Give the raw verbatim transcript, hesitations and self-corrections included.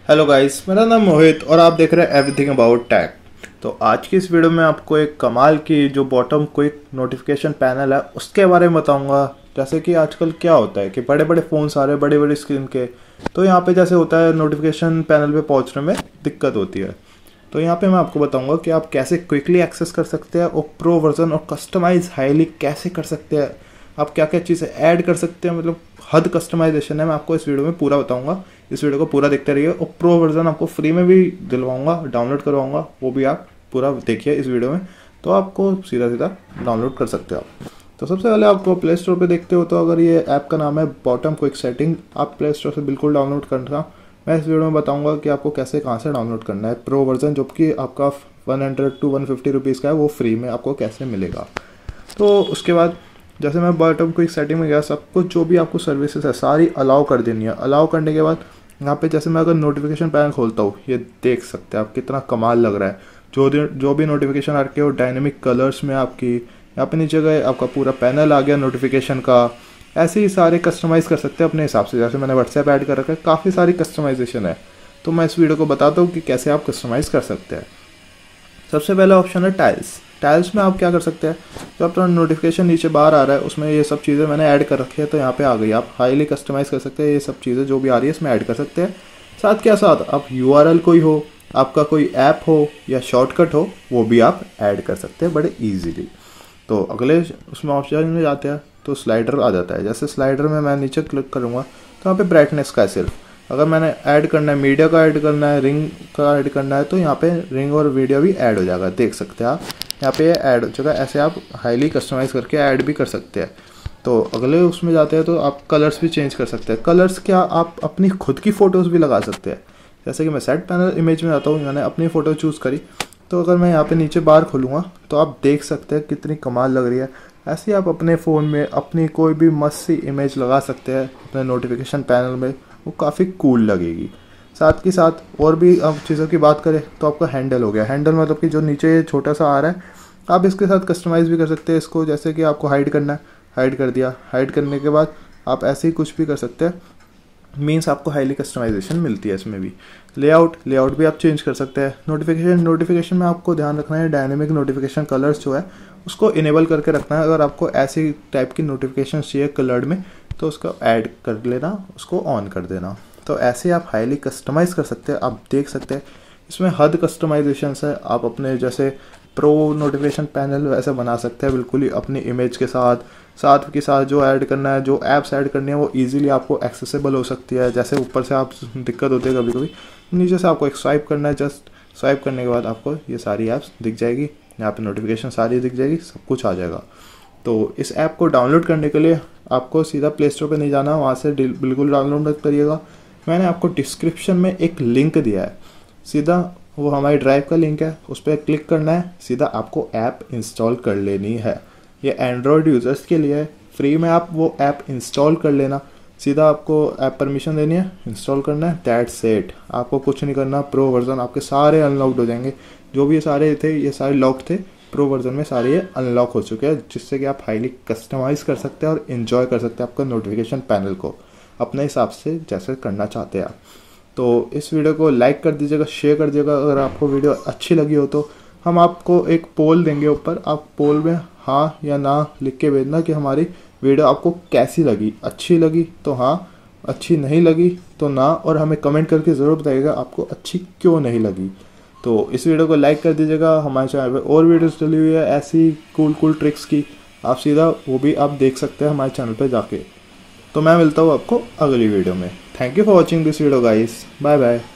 Hello guys, मेरा नाम मोहित और आप देख रहे हैं एवरीथिंग अबाउट टैग। तो आज की इस वीडियो में आपको एक कमाल की जो बॉटम क्विक नोटिफिकेशन पैनल है उसके बारे में बताऊंगा। जैसे कि आजकल क्या होता है कि बड़े बड़े फ़ोन्स आ रहे हैं बड़ी बड़ी स्क्रीन के, तो यहाँ पे जैसे होता है नोटिफिकेशन पैनल पे पहुँचने में दिक्कत होती है। तो यहाँ पे मैं आपको बताऊंगा कि आप कैसे क्विकली एक्सेस कर सकते हैं और प्रो वर्जन और कस्टमाइज हाईली कैसे कर सकते हैं, आप क्या क्या चीज़ें ऐड कर सकते हैं, मतलब हद कस्टमाइजेशन है। मैं आपको इस वीडियो में पूरा बताऊंगा, इस वीडियो को पूरा देखते रहिए। और प्रो वर्जन आपको फ्री में भी दिलवाऊंगा, डाउनलोड करवाऊंगा, वो भी आप पूरा देखिए इस वीडियो में, तो आपको सीधा सीधा डाउनलोड कर सकते हो आप। तो सबसे पहले आपको प्ले स्टोर पे देखते हो, तो अगर ये ऐप का नाम है बॉटम क्विक सेटिंग, आप प्ले स्टोर से बिल्कुल डाउनलोड करना। मैं इस वीडियो में बताऊंगा कि आपको कैसे कहाँ से डाउनलोड करना है प्रो वर्जन, जो कि आपका one hundred to one fifty rupees का है, वो फ्री में आपको कैसे मिलेगा। तो उसके बाद जैसे मैं बॉटम क्विक सेटिंग में गया, सब कुछ जो भी आपको सर्विसेज है सारी अलाउ कर देनी है। अलाउ करने के बाद यहाँ पे जैसे मैं अगर नोटिफिकेशन पैनल खोलता हूँ, ये देख सकते हैं आप कितना कमाल लग रहा है। जो जो भी नोटिफिकेशन आ रही है वो डायनेमिक कलर्स में आपकी, यहाँ पे नीचे गए आपका पूरा पैनल आ गया नोटिफिकेशन का। ऐसे ही सारे कस्टमाइज़ कर सकते हैं अपने हिसाब से। जैसे मैंने व्हाट्सएप ऐड कर रखा है, काफ़ी सारी कस्टमाइजेशन है, तो मैं इस वीडियो को बताता हूँ कि कैसे आप कस्टमाइज़ कर सकते हैं। सबसे पहला ऑप्शन है टाइल्स। टाइल्स में आप क्या कर सकते हैं, जो अपना नोटिफिकेशन नीचे बाहर आ रहा है उसमें ये सब चीज़ें मैंने ऐड कर रखी है, तो यहाँ पे आ गई। आप हाईली कस्टमाइज़ कर सकते हैं, ये सब चीज़ें जो भी आ रही है इसमें ऐड कर सकते हैं। साथ क्या साथ आप यू आर एल कोई हो, आपका कोई ऐप हो या शॉर्टकट हो, वो भी आप ऐड कर सकते हैं बड़े ईजीली। तो अगले उसमें ऑप्शन में जाते हैं तो स्लाइडर आ जाता है। जैसे स्लाइडर में मैं नीचे क्लिक करूँगा तो यहाँ पे ब्राइटनेस का है सिर्फ, अगर मैंने ऐड करना है, मीडिया का ऐड करना है, रिंग का ऐड करना है, तो यहाँ पे रिंग और वीडियो भी ऐड हो जाएगा। देख सकते हैं आप यहाँ पे ऐड हो चुका है। ऐसे आप हाईली कस्टमाइज़ करके ऐड भी कर सकते हैं। तो अगले उसमें जाते हैं तो आप कलर्स भी चेंज कर सकते हैं। कलर्स क्या, आप अपनी खुद की फ़ोटोज़ भी लगा सकते हैं। जैसे कि मैं सेट पैनल इमेज में आता हूँ, मैंने अपनी फ़ोटो चूज़ करी, तो अगर मैं यहाँ पे नीचे बार खोलूँगा तो आप देख सकते हैं कितनी कमाल लग रही है। ऐसे ही आप अपने फ़ोन में अपनी कोई भी मस्त सी इमेज लगा सकते हैं अपने नोटिफिकेशन पैनल में, वो काफ़ी कूल लगेगी। साथ के साथ और भी अब चीज़ों की बात करें तो आपका हैंडल हो गया। हैंडल मतलब कि जो नीचे छोटा सा आ रहा है, आप इसके साथ कस्टमाइज़ भी कर सकते हैं इसको। जैसे कि आपको हाइड करना है, हाइड कर दिया। हाइड करने के बाद आप ऐसे ही कुछ भी कर सकते हैं, मीन्स आपको हाईली कस्टमाइजेशन मिलती है इसमें भी। लेआउट लेआउट भी आप चेंज कर सकते हैं। नोटिफिकेशन नोटिफिकेशन में आपको ध्यान रखना है, डायनेमिक नोटिफिकेशन कलर्स जो है उसको इनेबल करके रखना है। अगर आपको ऐसी टाइप की नोटिफिकेशन चाहिए कलर्ड में, तो उसको ऐड कर लेना, उसको ऑन कर देना। तो ऐसे आप हाईली कस्टमाइज़ कर सकते हैं। आप देख सकते हैं इसमें हद कस्टमाइजेशन है। आप अपने जैसे प्रो नोटिफिकेशन पैनल वैसे बना सकते हैं बिल्कुल ही अपनी इमेज के साथ। साथ के साथ जो ऐड करना है, जो ऐप्स ऐड करनी है, वो इजीली आपको एक्सेसिबल हो सकती है। जैसे ऊपर से आप दिक्कत होती है कभी कभी, नीचे से आपको एक स्वाइप करना है, जस्ट स्वाइप करने के बाद आपको ये सारी ऐप्स दिख जाएगी। यहाँ पे नोटिफिकेशन सारी दिख जाएगी, सब कुछ आ जाएगा। तो इस ऐप को डाउनलोड करने के लिए आपको सीधा प्ले स्टोर पर नहीं जाना, वहाँ से बिल्कुल डाउनलोड मत करिएगा। मैंने आपको डिस्क्रिप्शन में एक लिंक दिया है, सीधा वो हमारी ड्राइव का लिंक है, उस पर क्लिक करना है, सीधा आपको ऐप इंस्टॉल कर लेनी है। ये एंड्रॉयड यूज़र्स के लिए है, फ्री में आप वो ऐप इंस्टॉल कर लेना। सीधा आपको ऐप परमिशन देनी है, इंस्टॉल करना है, दैट्स इट। आपको कुछ नहीं करना। प्रो वर्जन आपके सारे अनलॉक्ड हो जाएंगे। जो भी ये सारे थे, ये सारे लॉक थे, प्रो वर्जन में सारे ये अनलॉक हो चुके हैं, जिससे कि आप हाईली कस्टमाइज़ कर सकते हैं और इन्जॉय कर सकते हैं आपका नोटिफिकेशन पैनल को अपने हिसाब से जैसे करना चाहते हैं आप। तो इस वीडियो को लाइक कर दीजिएगा, शेयर कर दीजिएगा। अगर आपको वीडियो अच्छी लगी हो तो हम आपको एक पोल देंगे ऊपर, आप पोल में हाँ या ना लिख के भेजना कि हमारी वीडियो आपको कैसी लगी। अच्छी लगी तो हाँ, अच्छी नहीं लगी तो ना, और हमें कमेंट करके ज़रूर बताइएगा आपको अच्छी क्यों नहीं लगी। तो इस वीडियो को लाइक कर दीजिएगा। हमारे चैनल पर और वीडियोस डली हुई है ऐसी कूल कूल ट्रिक्स की, आप सीधा वो भी आप देख सकते हैं हमारे चैनल पर जाके। तो मैं मिलता हूँ आपको अगली वीडियो में। Thank you for watching this video guys, bye bye.